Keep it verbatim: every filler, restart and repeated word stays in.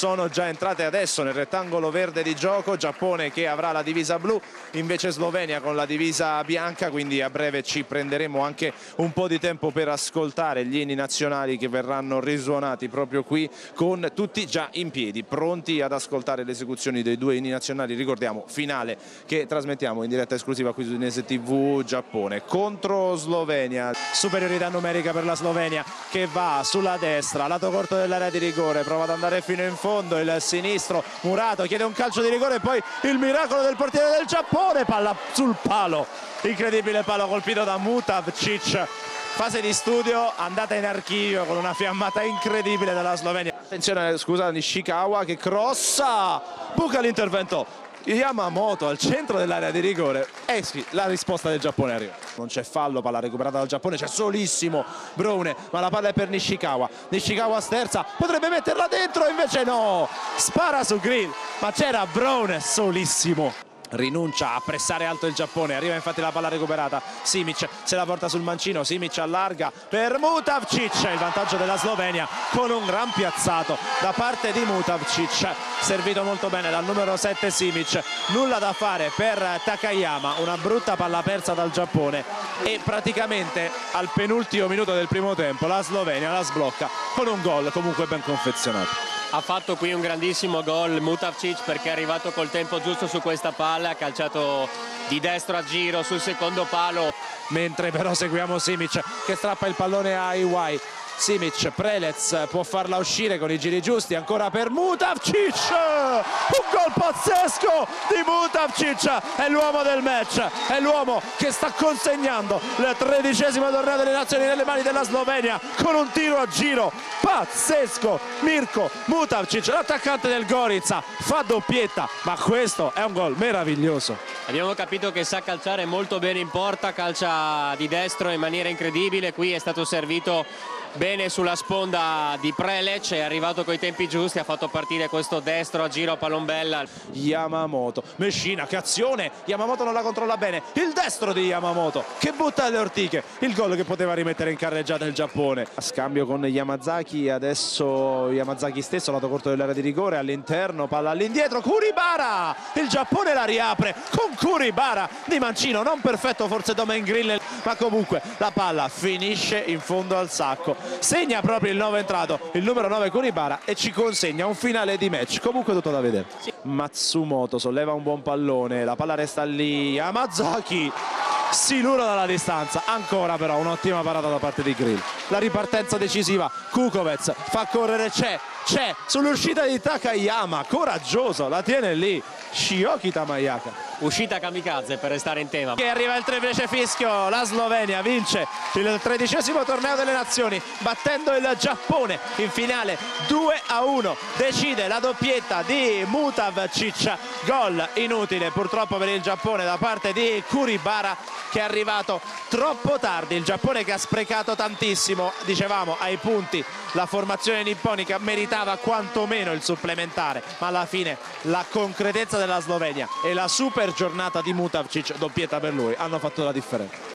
sono già entrate adesso nel rettangolo verde di gioco. Giappone che avrà la divisa blu, invece Slovenia con la divisa bianca, quindi a breve ci prenderemo anche un po' di tempo per ascoltare gli inni nazionali che verranno risuonati proprio qui, con tutti già in piedi, pronti ad ascoltare le esecuzioni dei due inni nazionali. Ricordiamo, finale che trasmettiamo in diretta esclusiva qui su Udinese tivù, Giappone contro Slovenia. Superiorità numerica per la Slovenia che va sulla destra, lato corto dell'area di rigore, prova ad andare fino in fondo, il sinistro Murato chiede un calcio di rigore e poi il miracolo del portiere del Giappone, palla sul palo, incredibile palo colpito da Mutavcic. Fase di studio andata in archivio con una fiammata incredibile della Slovenia. Attenzione, scusa, Nishikawa che crossa, buca l'intervento Yamamoto al centro dell'area di rigore. Eh sì, la risposta del Giappone arriva. Non c'è fallo, palla recuperata dal Giappone, c'è solissimo Browne, ma la palla è per Nishikawa. Nishikawa sterza, potrebbe metterla dentro, invece no, spara su Grill, ma c'era Browne solissimo. Rinuncia a pressare alto il Giappone, arriva infatti la palla recuperata, Simic se la porta sul mancino, Simic allarga per Mutavcic, il vantaggio della Slovenia con un gran piazzato da parte di Mutavcic, servito molto bene dal numero sette Simic, nulla da fare per Takayama, una brutta palla persa dal Giappone e praticamente al penultimo minuto del primo tempo la Slovenia la sblocca con un gol comunque ben confezionato. Ha fatto qui un grandissimo gol Mutavcic perché è arrivato col tempo giusto su questa palla, ha calciato di destro a giro sul secondo palo. Mentre però seguiamo Simic che strappa il pallone a Iwai. Simic, Prelez può farla uscire con i giri giusti, ancora per Mutavcic, un gol pazzesco di Mutavcic, è l'uomo del match, è l'uomo che sta consegnando il tredicesimo torneo delle nazioni nelle mani della Slovenia con un tiro a giro pazzesco. Mirko Mutavcic, l'attaccante del Gorica, fa doppietta, ma questo è un gol meraviglioso. Abbiamo capito che sa calciare molto bene in porta, calcia di destro in maniera incredibile, qui è stato servito bene sulla sponda di Prelec, è arrivato coi tempi giusti, ha fatto partire questo destro a giro a palombella. Yamamoto, Messina, che azione, Yamamoto non la controlla bene, il destro di Yamamoto che butta le ortiche, il gol che poteva rimettere in carreggiata il Giappone. A scambio con Yamazaki, adesso Yamazaki stesso lato corto dell'area di rigore, all'interno, palla all'indietro, Kuribara, il Giappone la riapre con Kuribara di mancino, non perfetto forse Domain Grill, ma comunque la palla finisce in fondo al sacco. Segna proprio il nuovo entrato, il numero nove Kuribara, e ci consegna un finale di match comunque tutto da vedere. Matsumoto solleva un buon pallone, la palla resta lì, Yamazaki si lura dalla distanza, ancora però un'ottima parata da parte di Grill. La ripartenza decisiva, Kukovec fa correre, c'è c'è sull'uscita di Takayama, coraggioso, la tiene lì Shioki Tamayaka. Uscita kamikaze per restare in tema. Che arriva il triplice fischio, la Slovenia vince il tredicesimo torneo delle nazioni battendo il Giappone in finale due a uno, decide la doppietta di Mutavcic, gol inutile purtroppo per il Giappone da parte di Kuribara che è arrivato troppo tardi, il Giappone che ha sprecato tantissimo, dicevamo ai punti la formazione nipponica meritava quantomeno il supplementare, ma alla fine la concretezza della Slovenia e la super giornata di Mutavcic, doppietta per lui, hanno fatto la differenza.